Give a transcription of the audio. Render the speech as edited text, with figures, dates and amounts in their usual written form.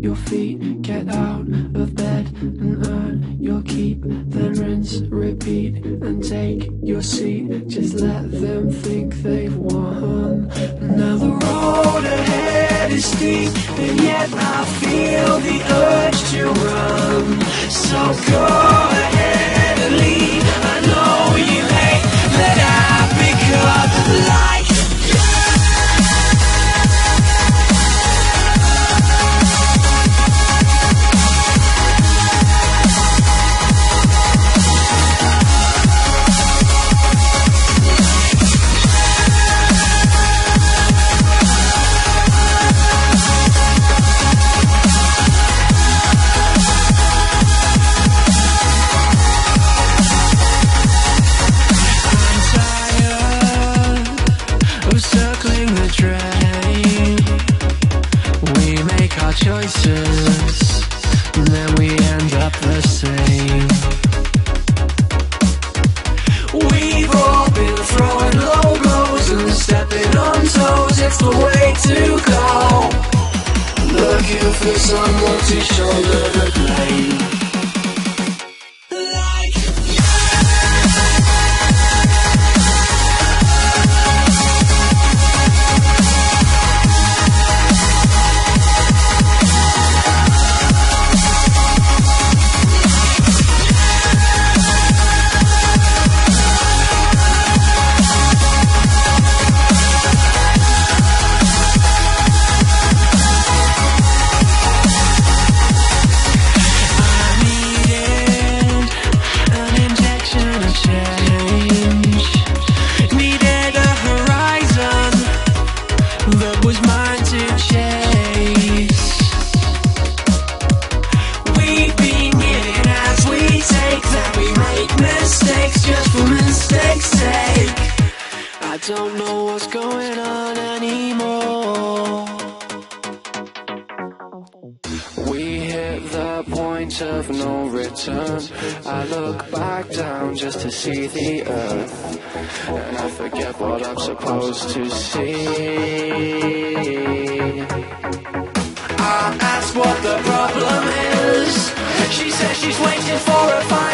your feet, get out of bed and earn your keep. Then rinse, repeat, and take your seat. Just let them think they've won. Now the road ahead is steep, and yet I feel the urge to run. So go ahead and leave. I know you hate that I pick up like choices, and then we end up the same. We've all been throwing low blows and stepping on toes. It's the way to go. Looking for someone to shoulder the blame. I don't know what's going on anymore. We hit the point of no return. I look back down just to see the earth, and I forget what I'm supposed to see. I ask what the problem is. She says she's waiting for a fire.